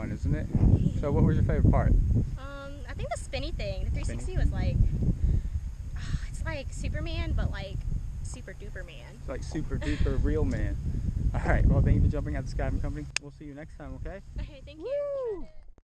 fun, isn't it? So what was your favorite part? I think the spinny thing. The 360 was like, it's like Superman, but like super duper man. It's like super duper real man. All right, well, thank you for jumping out the Skydiving company. We'll see you next time, okay? Okay, thank you.